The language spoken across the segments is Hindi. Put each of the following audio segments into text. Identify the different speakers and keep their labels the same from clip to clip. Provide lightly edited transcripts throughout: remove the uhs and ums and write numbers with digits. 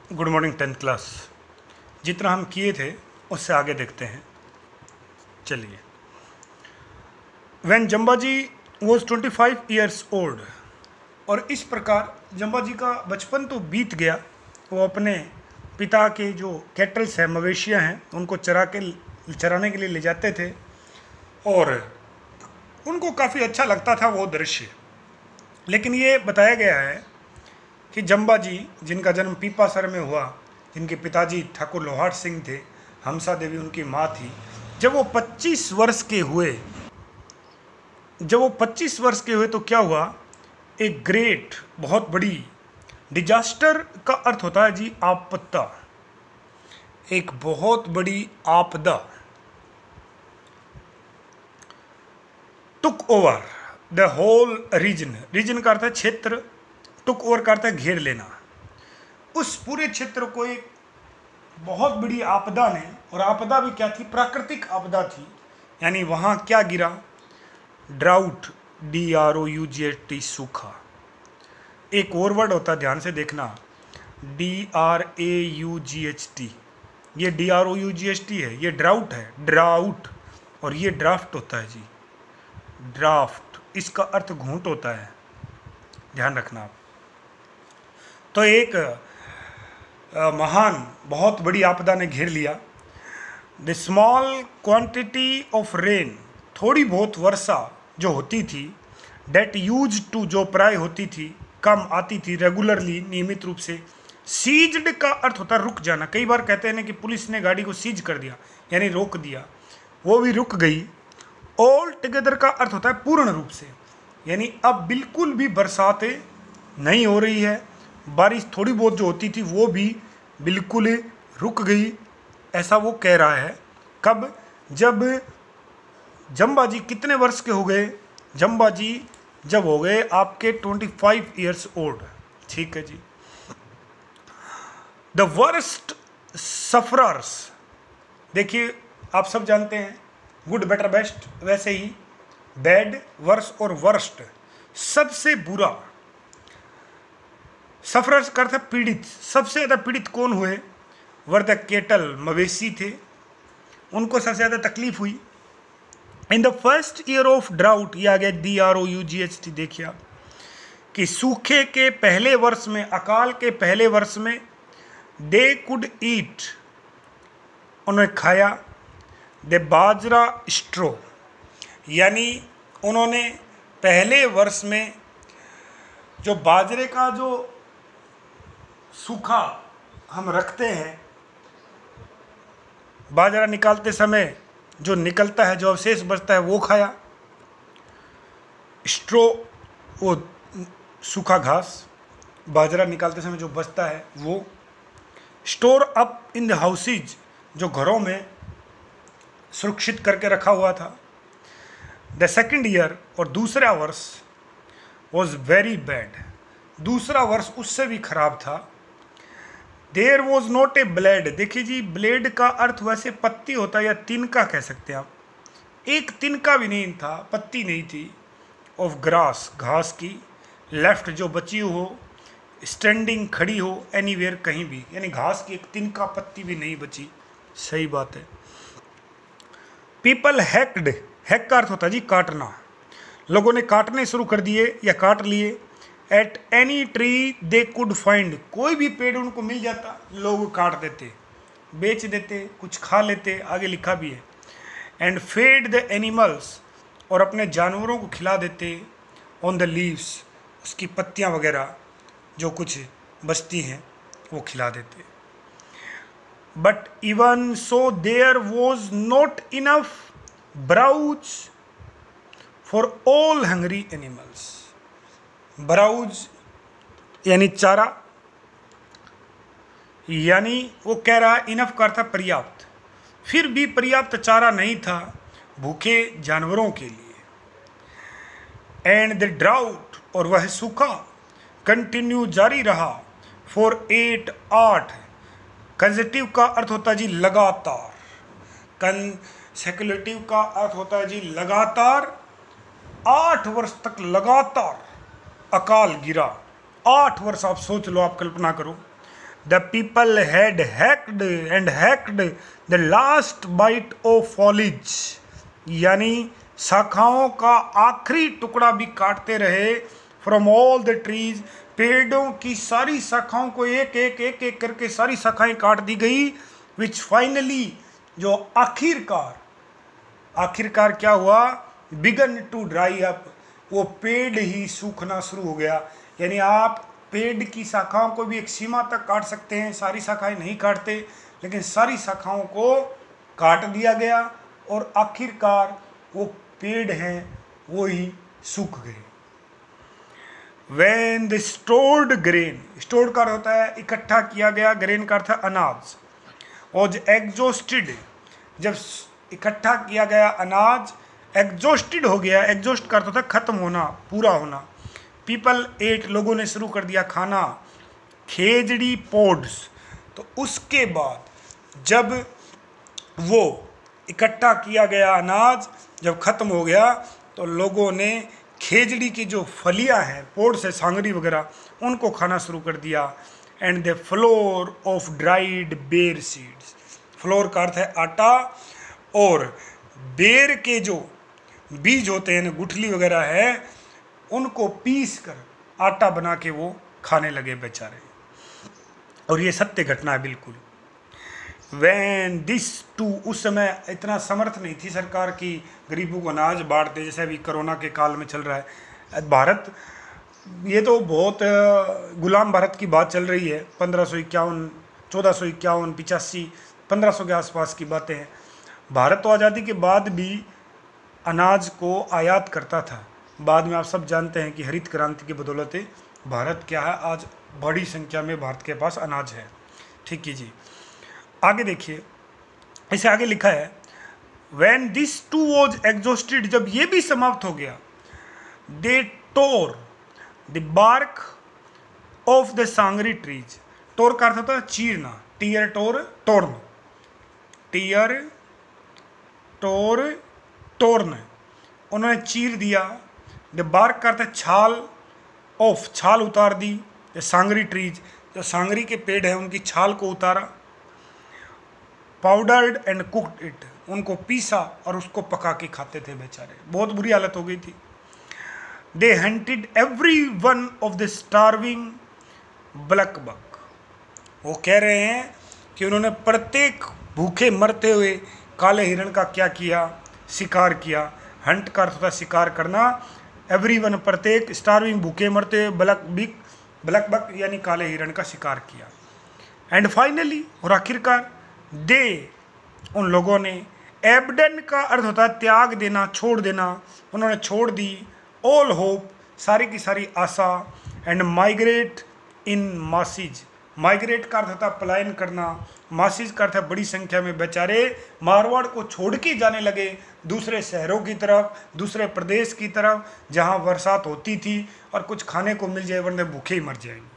Speaker 1: Good morning 10th class. जितना हम किए थे उससे आगे देखते हैं। चलिए, when Jambaji was 25 years old, और इस प्रकार जम्बाजी का बचपन तो बीत गया। वो अपने पिता के जो कैटल्स हैं, मवेशियाँ हैं, उनको चराने के लिए ले जाते थे और उनको काफ़ी अच्छा लगता था वो दृश्य। लेकिन ये बताया गया है कि जम्बाजी, जिनका जन्म पीपासर में हुआ, जिनके पिताजी ठाकुर लोहार सिंह थे, हमसा देवी उनकी माँ थी, जब वो 25 वर्ष के हुए तो क्या हुआ, एक ग्रेट, बहुत बड़ी डिजास्टर का अर्थ होता है जी आपदा, एक बहुत बड़ी आपदा took over the whole region का अर्थ है क्षेत्र, टुक ओवर का अर्थ है घेर लेना। उस पूरे क्षेत्र को एक बहुत बड़ी आपदा ने, और आपदा भी क्या थी, प्राकृतिक आपदा थी। यानी वहाँ क्या गिरा, ड्राउट, DROUGHT, सूखा। एक और वर्ड होता है, ध्यान से देखना, DRAUGHT। ये DROUGHT है, ये ड्राउट है, ड्राउट। और ये ड्राफ्ट होता है जी, ड्राफ्ट। इसका अर्थ घूंट होता है, ध्यान रखना आप। तो एक महान, बहुत बड़ी आपदा ने घेर लिया। The small quantity of rain, थोड़ी बहुत वर्षा जो होती थी, डेट यूज टू, जो प्राय होती थी, कम आती थी, रेगुलरली, नियमित रूप से। सीज्ड का अर्थ होता है रुक जाना। कई बार कहते हैं ना कि पुलिस ने गाड़ी को सीज कर दिया, यानी रोक दिया, वो भी रुक गई। ऑल टुगेदर का अर्थ होता है पूर्ण रूप से, यानी अब बिल्कुल भी बरसातें नहीं हो रही है, बारिश थोड़ी बहुत जो होती थी वो भी बिल्कुल रुक गई, ऐसा वो कह रहा है। कब, जब जम्बाजी कितने वर्ष के हो गए, जम्बाजी जब हो गए आपके 25 ईयर्स ओल्ड। ठीक है जी। द वर्स्ट सफरर्स, देखिए आप सब जानते हैं गुड, बेटर, बेस्ट, वैसे ही बैड, वर्स और वर्स्ट, सबसे बुरा। सफरर्स का अर्थ है पीड़ित। सबसे ज़्यादा पीड़ित कौन हुए, वर द केटल, मवेशी थे, उनको सबसे ज़्यादा तकलीफ हुई। In the first year of drought, ये आ गया DROUGHT। देखिए आप कि सूखे के पहले वर्ष में, अकाल के पहले वर्ष में, दे कुड ईट, उन्होंने खाया, दे बाजरा स्ट्रो, यानी उन्होंने पहले वर्ष में जो बाजरे का जो सूखा हम रखते हैं, बाजरा निकालते समय जो निकलता है, जो अवशेष बचता है, वो खाया। स्ट्रो, वो सूखा घास, बाजरा निकालते समय जो बचता है वो। Store up in the houses, जो घरों में सुरक्षित करके रखा हुआ था। द सेकेंड ईयर, और दूसरा वर्ष, वॉज वेरी बैड, दूसरा वर्ष उससे भी खराब था। There was not a blade, देखिए जी, ब्लेड का अर्थ वैसे पत्ती होता है या तिनका कह सकते हैं आप, एक तिनका भी नहीं था, पत्ती नहीं थी। ऑफ ग्रास, घास की, लेफ्ट, जो बची हो, स्टैंडिंग, खड़ी हो, एनीवेयर, कहीं भी, यानी घास की एक तिनका पत्ती भी नहीं बची। सही बात है। पीपल हैक्ड, हैक का अर्थ होता है जी काटना, लोगों ने काटने शुरू कर दिए या काट लिए। At any tree they could find, कोई भी पेड़ उनको मिल जाता, लोग काट देते, बेच देते, कुछ खा लेते, आगे लिखा भी है। एंड फेड द एनिमल्स, और अपने जानवरों को खिला देते। ऑन द लीव्स, उसकी पत्तियां वगैरह जो कुछ बचती हैं वो खिला देते। But even so there was not enough browse for all hungry animals. Browse यानी चारा, यानी वो कह रहा इनफ का अर्थ पर्याप्त, फिर भी पर्याप्त चारा नहीं था भूखे जानवरों के लिए। एंड द ड्राउट, और वह सूखा, कंटिन्यू, जारी रहा, फॉर 8 कंसेक्यूटिव का अर्थ होता है जी लगातार, कंसेक्यूटिव का अर्थ होता है जी लगातार, 8 वर्ष तक लगातार अकाल गिरा। 8 वर्ष, आप सोच लो, आप कल्पना करो। The people had hacked the last bite of foliage, यानी शाखाओं का आखिरी टुकड़ा भी काटते रहे। फ्रॉम ऑल द ट्रीज, पेड़ों की सारी शाखाओं को एक एक एक एक करके सारी शाखाएं काट दी गई। विच फाइनली, जो आखिरकार क्या हुआ, बिगन टू ड्राई अप, वो पेड़ ही सूखना शुरू हो गया। यानी आप पेड़ की शाखाओं को भी एक सीमा तक काट सकते हैं, सारी शाखाएं नहीं काटते, लेकिन सारी शाखाओं को काट दिया गया और आखिरकार वो पेड़ हैं वो ही सूख गए। When the stored grain, stored का होता है इकट्ठा किया गया, grain का अर्थ है अनाज, और exhausted, जब इकट्ठा किया गया अनाज एग्जॉस्टेड हो गया, एग्जॉस्ट का अर्थ होता है खत्म होना, पूरा होना। पीपल एट, लोगों ने शुरू कर दिया खाना। खेजड़ी पोड्स, तो उसके बाद जब वो इकट्ठा किया गया अनाज जब खत्म हो गया तो लोगों ने खेजड़ी की जो फलियां हैं, पोड्स है, सांगरी वगैरह, उनको खाना शुरू कर दिया। And the flour of dried ber seeds, flour का अर्थ है आटा, और बेर के जो बीज होते हैं, गुठली वगैरह है, उनको पीस कर आटा बना के वो खाने लगे बेचारे। और ये सत्य घटना है बिल्कुल। वैन दिस टू, उस समय इतना समर्थ नहीं थी सरकार की गरीबों को अनाज बांट दे, जैसे अभी कोरोना के काल में चल रहा है भारत। ये तो बहुत गुलाम भारत की बात चल रही है, 1551, 1451, 85, 1500 के आसपास की बातें हैं। भारत तो आज़ादी के बाद भी अनाज को आयात करता था। बाद में आप सब जानते हैं कि हरित क्रांति की बदौलत भारत क्या है, आज बड़ी संख्या में भारत के पास अनाज है। ठीक है जी, आगे देखिए, इसे आगे लिखा है When this too was exhausted, जब ये भी समाप्त हो गया, they tore the bark of the sangri trees, तोड़ का अर्थ होता है चीरना, tear tore torn, tear tore torn, उन्होंने चीर दिया। द बार्क का अर्थ है छाल, ऑफ, छाल उतार दी। द सांगरी ट्रीज, जो सांगरी के पेड़ हैं उनकी छाल को उतारा। पाउडर्ड एंड कुक्ड इट, उनको पीसा और उसको पका के खाते थे बेचारे, बहुत बुरी हालत हो गई थी। They hunted every one of the starving black buck, वो कह रहे हैं कि उन्होंने प्रत्येक भूखे मरते हुए काले हिरण का क्या किया, शिकार किया। हंट का अर्थ होता है शिकार करना, एवरी वन प्रत्येक, स्टार्विंग भूखे मरते हुए, ब्लैक बक यानी काले हिरण का शिकार किया। एंड फाइनली, और आखिरकार, दे, उन लोगों ने, एबडन का अर्थ होता है त्याग देना, छोड़ देना, उन्होंने छोड़ दी। ऑल होप, सारी की सारी आशा। And migrate in masses, migrate का अर्थ होता है पलायन करना, मासीज का अर्थ है बड़ी संख्या में बेचारे मारवाड़ को छोड़ के जाने लगे दूसरे शहरों की तरफ, दूसरे प्रदेश की तरफ, जहाँ बरसात होती थी और कुछ खाने को मिल जाए, वरना भूखे ही मर जाएंगे।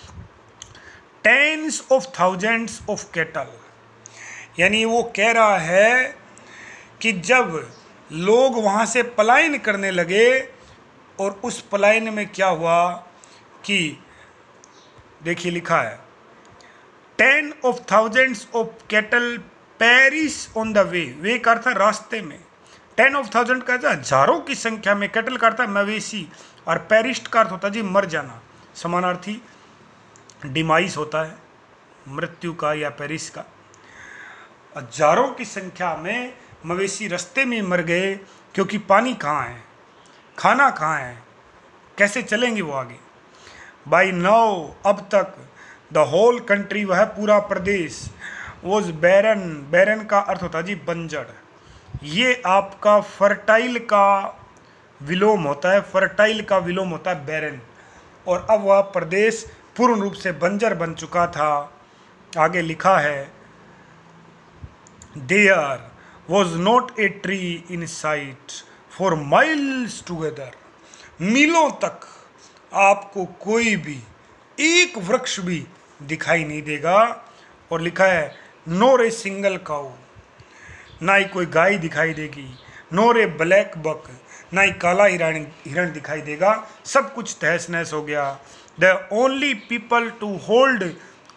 Speaker 1: Tens of thousands of cattle, यानी वो कह रहा है कि जब लोग वहाँ से पलायन करने लगे, और उस पलायन में क्या हुआ कि देखिए लिखा है 10 of thousands of cattle perish on the way, वे का अर्थ है रास्ते में। 10 of thousand का अर्थ है हजारों की संख्या में, कैटल का अर्थ है मवेशी, और पेरिस्ट का अर्थ होता है जी मर जाना, समानार्थी डिमाइस होता है मृत्यु का या पेरिस का। हजारों की संख्या में मवेशी रास्ते में मर गए, क्योंकि पानी कहाँ है, खाना कहाँ है, कैसे चलेंगे वो आगे। बाई नाउ, अब तक, द होल कंट्री, वह पूरा प्रदेश, वॉज बैरन, बैरन का अर्थ होता है जी बंजर, ये आपका फर्टाइल का विलोम होता है, फर्टाइल का विलोम होता है बैरन, और अब वह प्रदेश पूर्ण रूप से बंजर बन चुका था। आगे लिखा है there was not a tree in sight for miles together, मीलों तक आपको कोई भी एक वृक्ष भी दिखाई नहीं देगा। और लिखा है नोर ए सिंगल काऊ, ना ही कोई गाय दिखाई देगी, नोर ए ब्लैक बक, ना ही काला हिरण दिखाई देगा, सब कुछ तहस नहस हो गया। The only people to hold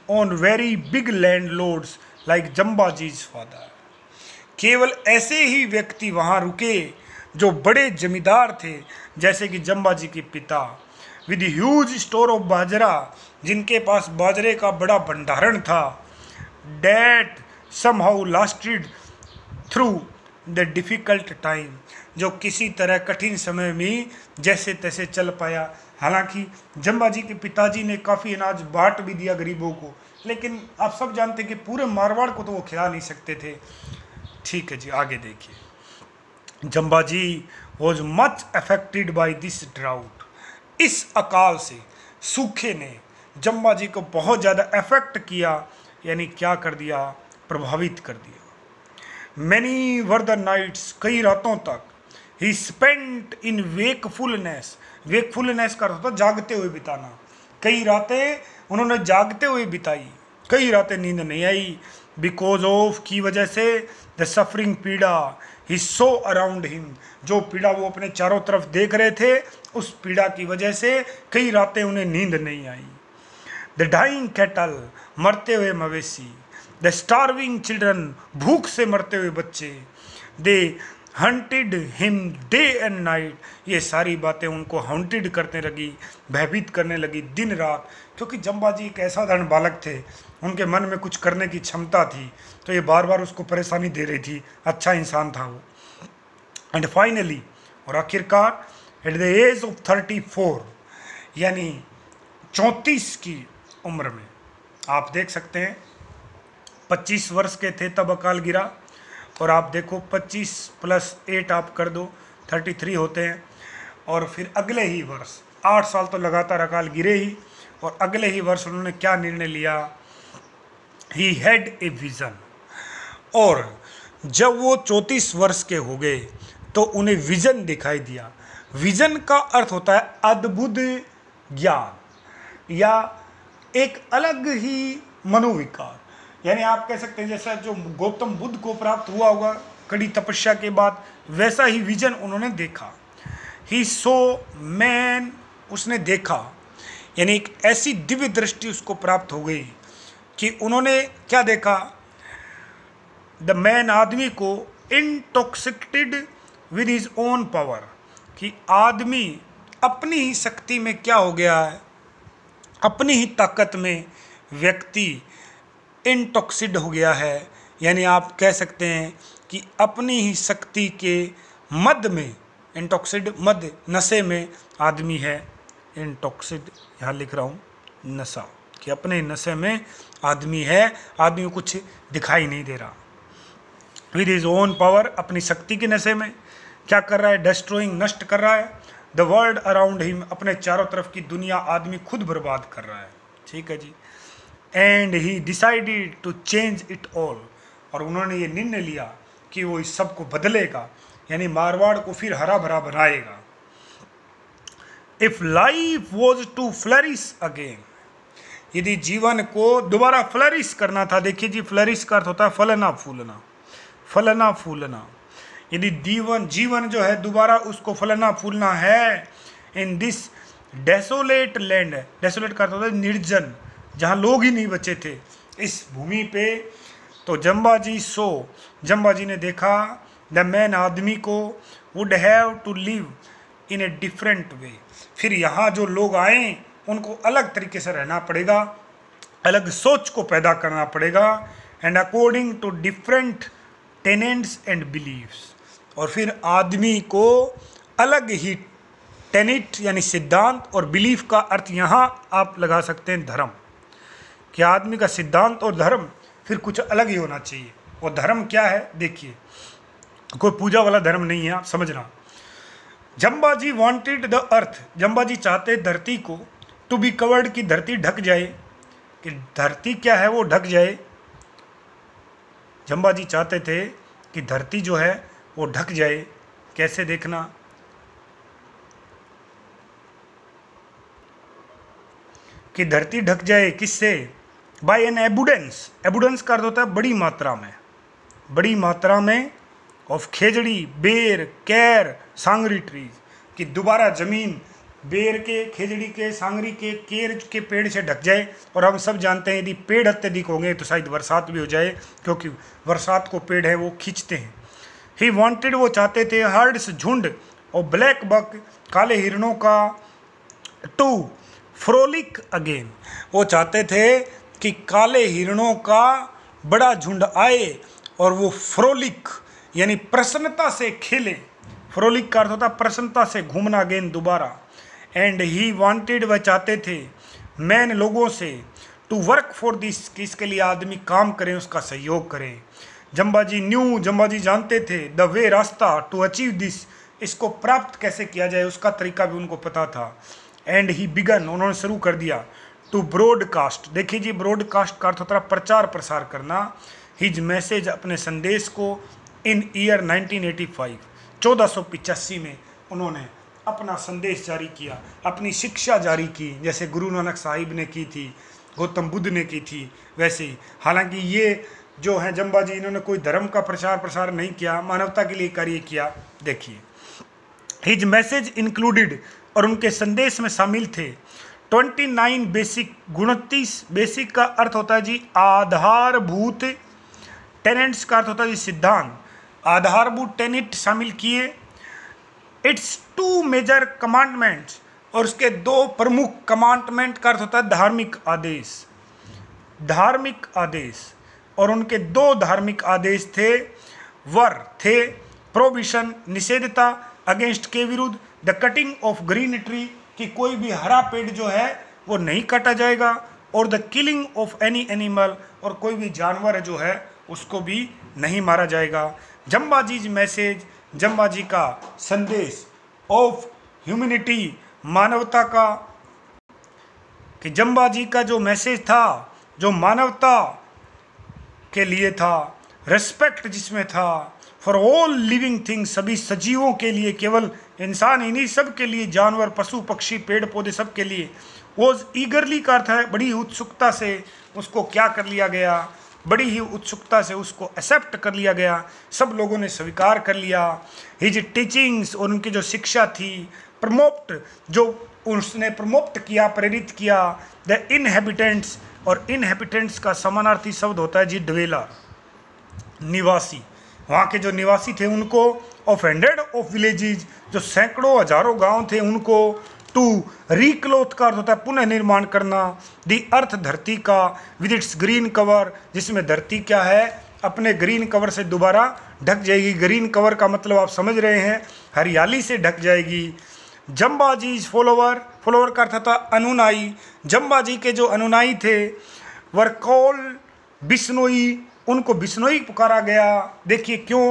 Speaker 1: on very big landlords like Jambaji's father. केवल ऐसे ही व्यक्ति वहाँ रुके जो बड़े जमींदार थे, जैसे कि जम्बाजी के पिता। With huge store of bajra, जिनके पास बाजरे का बड़ा भंडारण था। That somehow lasted through the difficult time, जो किसी तरह कठिन समय में जैसे तैसे चल पाया। हालांकि जम्बाजी के पिताजी ने काफ़ी अनाज बांट भी दिया गरीबों को, लेकिन आप सब जानते हैं कि पूरे मारवाड़ को तो वो खिला नहीं सकते थे। ठीक है जी, आगे देखिए। Jambaji was much affected by this drought. इस अकाल से, सूखे ने जम्बाजी को बहुत ज़्यादा अफेक्ट किया, यानी क्या कर दिया, प्रभावित कर दिया। मैनी वर द नाइट्स, कई रातों तक। He spent in wakefulness, wakefulness का अर्थ होता जागते हुए बिताना। कई रातें उन्होंने जागते हुए बिताई, कई रातें नींद नहीं आई। बिकॉज ऑफ, की वजह से, द सफरिंग, पीड़ा। ही सो अराउंड हिम, जो पीड़ा वो अपने चारों तरफ देख रहे थे, उस पीड़ा की वजह से कई रातें उन्हें नींद नहीं आई। द डाइंग कैटल, मरते हुए मवेशी। द स्टार्विंग चिल्ड्रन, भूख से मरते हुए बच्चे। They haunted him day and night, ये सारी बातें उनको हॉन्टेड करने लगी, भयभीत करने लगी दिन रात। क्योंकि जम्बाजी एक ऐसा साधारण बालक थे, उनके मन में कुछ करने की क्षमता थी, तो ये बार बार उसको परेशानी दे रही थी। अच्छा इंसान था वो। एंड फाइनली, और आखिरकार, एट द एज ऑफ 34, यानी 34 की उम्र में, आप देख सकते हैं 25 वर्ष के थे तब अकाल गिरा। और आप देखो 25 + 8 आप कर दो, 33 होते हैं। और फिर अगले ही वर्ष, 8 साल तो लगातार अकाल गिरे ही, और अगले ही वर्ष उन्होंने क्या निर्णय लिया, ही हैड ए विज़न। और जब वो 34 वर्ष के हो गए तो उन्हें विज़न दिखाई दिया। विज़न का अर्थ होता है अद्भुत ज्ञान या एक अलग ही मनोविकार। यानी आप कह सकते हैं जैसा जो गौतम बुद्ध को प्राप्त हुआ होगा कड़ी तपस्या के बाद, वैसा ही विजन उन्होंने देखा। ही सो मैन, उसने देखा, यानी एक ऐसी दिव्य दृष्टि उसको प्राप्त हो गई कि उन्होंने क्या देखा, द मैन, आदमी को, intoxicated with his own power, कि आदमी अपनी ही शक्ति में क्या हो गया है, अपनी ही ताकत में व्यक्ति इंटॉक्सिड हो गया है। यानी आप कह सकते हैं कि अपनी ही शक्ति के मद में, इंटॉक्सिड मद, नशे में आदमी है। इंटॉक्सिड यहाँ लिख रहा हूँ, नशा, कि अपने नशे में आदमी है, आदमी को कुछ दिखाई नहीं दे रहा। विद हिज ओन पावर, अपनी शक्ति के नशे में क्या कर रहा है, डिस्ट्रॉइंग, नष्ट कर रहा है, द वर्ल्ड अराउंड हिम, अपने चारों तरफ की दुनिया आदमी खुद बर्बाद कर रहा है। ठीक है जी। And he decided to change it all, और उन्होंने ये निर्णय लिया कि वो इस सब को बदलेगा, यानी मारवाड़ को फिर हरा भरा बनाएगा। If life was to flourish again, यदि जीवन को दोबारा फ्लरिश करना था, देखिए जी, फ्लरिश का अर्थ होता है फलना फूलना, फलना फूलना। यदि जीवन जो है दोबारा उसको फलना फूलना है, in this desolate land, desolate का अर्थ होता है निर्जन, जहाँ लोग ही नहीं बचे थे इस भूमि पे, तो जम्बाजी ने देखा, द मैन, आदमी को, would have to live in a different way, फिर यहाँ जो लोग आए उनको अलग तरीके से रहना पड़ेगा, अलग सोच को पैदा करना पड़ेगा। And according to different tenets and beliefs, और फिर आदमी को अलग ही टेनेट यानी सिद्धांत, और बिलीफ का अर्थ यहाँ आप लगा सकते हैं धर्म, कि आदमी का सिद्धांत और धर्म फिर कुछ अलग ही होना चाहिए। और धर्म क्या है, देखिए, कोई पूजा वाला धर्म नहीं है, आप समझना। Jambaji wanted the earth, Jambaji चाहते धरती को, टू बी कवर्ड, की धरती ढक जाए, कि धरती क्या है वो ढक जाए। जम्बाजी चाहते थे कि धरती जो है वो ढक जाए। कैसे, देखना, कि धरती ढक जाए किससे, बाय एन एबुडेंस, एबुडेंस का अर्थ होता है बड़ी मात्रा में, बड़ी मात्रा में, ऑफ खेजड़ी, बेर, कैर, सांगरी ट्रीज, कि दोबारा जमीन बेर के, खेजड़ी के, सांगरी के, केर के पेड़ से ढक जाए। और हम सब जानते हैं यदि पेड़ अत्यधिक होंगे तो शायद बरसात भी हो जाए, क्योंकि बरसात को पेड़ है वो खींचते हैं। ही वांटेड, वो चाहते थे, हर्ड्स, झुंड, और ब्लैक बक, काले हिरणों का, टू फ्रोलिक अगेन, वो चाहते थे कि काले हिरणों का बड़ा झुंड आए और वो फ्रोलिक यानी प्रसन्नता से खेले। फ्रोलिक का अर्थ होता है प्रसन्नता से घूमना अगेन, दोबारा। एंड ही वांटेड, वह चाहते थे, मैन, लोगों से, टू वर्क फॉर दिस, कि इसके लिए आदमी काम करें, उसका सहयोग करें। जम्बाजी न्यू, जम्बाजी जानते थे, द वे, रास्ता, टू अचीव दिस, इसको प्राप्त कैसे किया जाए उसका तरीका भी उनको पता था। एंड ही बिगन, उन्होंने शुरू कर दिया, टू ब्रॉडकास्ट, देखिए जी ब्रॉडकास्ट का अर्थ होता है प्रचार प्रसार करना, हिज मैसेज, अपने संदेश को, इन ईयर 1985, 1485 में उन्होंने अपना संदेश जारी किया, अपनी शिक्षा जारी की, जैसे गुरु नानक साहिब ने की थी, गौतम बुद्ध ने की थी, वैसे ही। हालांकि ये जो हैं जम्बाजी, इन्होंने कोई धर्म का प्रचार प्रसार नहीं किया, मानवता के लिए कार्य किया। देखिए, हिज मैसेज इंक्लूडेड, और उनके संदेश में शामिल थे 29 बेसिक, 29 बेसिक का अर्थ होता है जी आधारभूत, टेनेंट्स का अर्थ होता है जी सिद्धांत, आधारभूत टेनेंट शामिल किए। इट्स 2 मेजर कमांडमेंट्स, और उसके 2 प्रमुख कमांडमेंट का अर्थ होता है धार्मिक आदेश, धार्मिक आदेश। और उनके 2 धार्मिक आदेश थे, थे प्रोहिबिशन, निषेधता, अगेंस्ट के विरुद्ध, the cutting of green tree, कि कोई भी हरा पेड़ जो है वो नहीं काटा जाएगा, और the killing of any animal, और कोई भी जानवर जो है उसको भी नहीं मारा जाएगा। जम्बाजीज मैसेज, जम्बाजी का संदेश, ऑफ ह्यूमैनिटी, मानवता का, कि जम्बाजी का जो मैसेज था, जो मानवता के लिए था, रेस्पेक्ट जिसमें था, फॉर ऑल लिविंग थिंग्स, सभी सजीवों के लिए, केवल इंसान ही नहीं, सब के लिए, जानवर, पशु पक्षी, पेड़ पौधे, सब के लिए। वॉज ईगरली का अर्थ है बड़ी उत्सुकता से उसको क्या कर लिया गया, बड़ी ही उत्सुकता से उसको एक्सेप्ट कर लिया गया, सब लोगों ने स्वीकार कर लिया। हिज टीचिंग्स, और उनकी जो शिक्षा थी, प्रमोप्ट, जो उसने प्रमोप्ट किया, प्रेरित किया, द इनहेबिटेंट्स, और इनहेबिटेंट्स का समानार्थी शब्द होता है जी ड्वेलर, निवासी, वहाँ के जो निवासी थे उनको, ऑफ 100 ऑफ विलेजेस, जो सैकड़ों हजारों गांव थे उनको, टू रिक्लोथ का अर्थ होता है पुनः निर्माण करना, दी अर्थ, धरती का, विद इट्स ग्रीन कवर, जिसमें धरती क्या है अपने ग्रीन कवर से दोबारा ढक जाएगी। ग्रीन कवर का मतलब आप समझ रहे हैं, हरियाली से ढक जाएगी। जम्बाजीज फॉलोवर, फॉलोवर का अर्थ था अनुनाई, जम्बाजी के जो अनुनाई थे, वर कॉल्ड बिश्नोई, उनको बिश्नोई पुकारा गया। देखिए क्यों,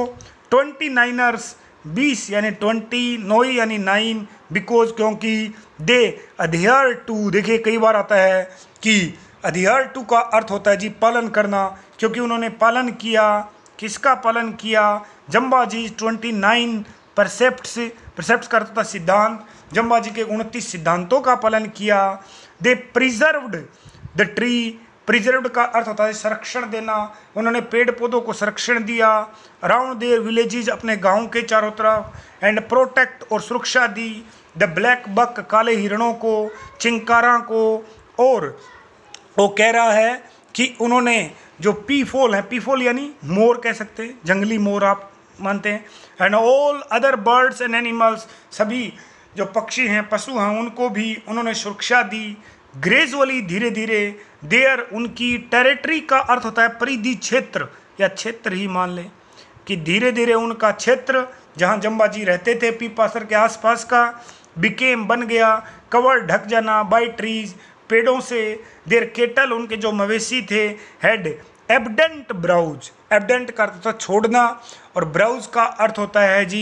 Speaker 1: 29ers, 20 यानी 20, नोई यानी 9, बिकॉज, क्योंकि, दे अध्ययर टू, देखिए कई बार आता है कि अध्ययर टू का अर्थ होता है जी पालन करना, क्योंकि उन्होंने पालन किया, किसका पालन किया, जम्बाजी 29 परसेप्ट्स, परसेप्ट्स का अर्थ होता है सिद्धांत, जम्बाजी के 29 सिद्धांतों का पालन किया। They preserved the tree, preserved का अर्थ होता है संरक्षण देना, उन्होंने पेड़ पौधों को संरक्षण दिया। अराउंड देयर विलेजेस, अपने गांव के चारों तरफ, एंड प्रोटेक्ट, और सुरक्षा दी, द ब्लैक बक, काले हिरणों को, चिंकारा को, और वो कह रहा है कि उन्होंने जो पीफोल है, पीफोल यानी मोर कह सकते हैं, जंगली मोर आप मानते हैं, and all other birds and animals, सभी जो पक्षी हैं, पशु हैं, उनको भी उन्होंने सुरक्षा दी। ग्रेजुअली, धीरे धीरे, देयर, उनकी, टेरिटरी का अर्थ होता है परिधि, क्षेत्र, या क्षेत्र ही मान लें कि धीरे धीरे उनका क्षेत्र जहाँ जम्बाजी रहते थे पीपासर के आसपास का, बिकेम, बन गया, कवर, ढक जाना, बाय ट्रीज, पेड़ों से, देयर केटल, उनके जो मवेशी थे, हैड एबडेंट ब्राउज, एबडेंट का अर्थ होता है छोड़ना, और ब्राउज का अर्थ होता है जी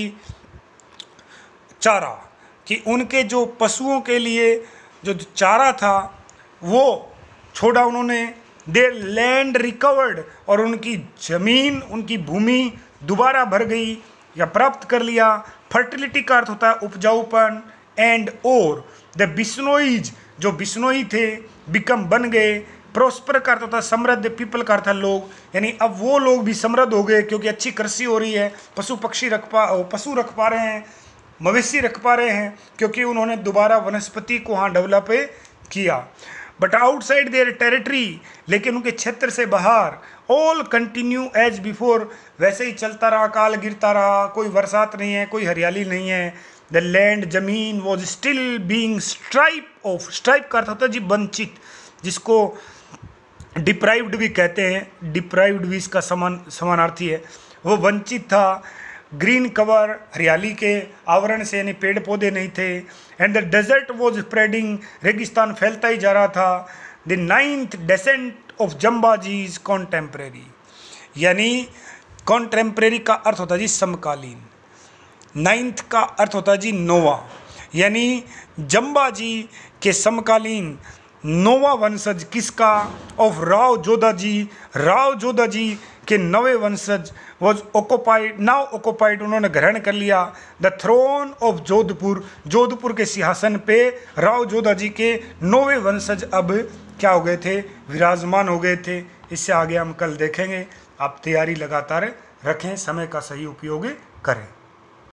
Speaker 1: चारा, कि उनके जो पशुओं के लिए जो चारा था वो छोड़ा उन्होंने। दे लैंड रिकवर्ड, और उनकी जमीन, उनकी भूमि दोबारा भर गई या प्राप्त कर लिया। फर्टिलिटी का अर्थ होता है उपजाऊपन। एंड और द बिश्नोईज, जो बिश्नोई थे, बिकम, बन गए। प्रोस्पर का अर्थ होता है समृद्ध, पीपल का अर्थ है लोग, यानी अब वो लोग भी समृद्ध हो गए क्योंकि अच्छी कृषि हो रही है, पशु रख पा रहे हैं, मवेशी रख पा रहे हैं क्योंकि उन्होंने दोबारा वनस्पति को वहाँ डेवलप किया। बट आउटसाइड देयर टेरिटरी, लेकिन उनके क्षेत्र से बाहर, ऑल कंटिन्यू एज बिफोर, वैसे ही चलता रहा, काल गिरता रहा, कोई बरसात नहीं है, कोई हरियाली नहीं है। द लैंड, जमीन, was still being stripped off, stripped का अर्थ होता है जी वंचित, जिसको डिप्राइव्ड भी कहते हैं, डिप्राइव्ड भी इसका समानार्थी है, वो वंचित था। ग्रीन कवर, हरियाली के आवरण से, यानी पेड़ पौधे नहीं थे। And the desert was spreading, रेगिस्तान फैलता ही जा रहा था। The 9th descent of Jambaji is contemporary, यानी कॉन्टेम्प्रेरी का अर्थ होता है जी समकालीन, 9th का अर्थ होता है जी नोवा, यानी जम्बाजी के समकालीन नोवा वंशज किसका, ऑफ राव जोधाजी, राव जोधाजी के नवे वंशज वॉज ऑक्युपाइड, नाउ ऑक्युपाइड, उन्होंने ग्रहण कर लिया the throne of Jodhpur, Jodhpur के सिंहासन पे राव जोधाजी के नौवे वंशज अब क्या हो गए थे, विराजमान हो गए थे। इससे आगे हम कल देखेंगे। आप तैयारी लगातार रखें, समय का सही उपयोग करें।